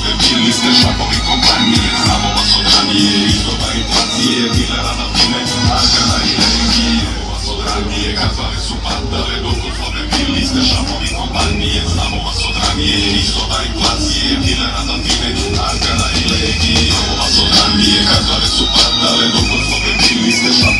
debilni ste šakovi kompanije. Znamo vas od ranije, izoba inflacije, dilera na fine, agana i regije. Vas od ranije, kad glave su padale, dok smo debilni ste šakovi kompanije. Znamo vas od ranije, izoba inflacije, dilera na fine, agana i regije. Vas od ranije, kad glave su padale, dok smo debilni ste šakovi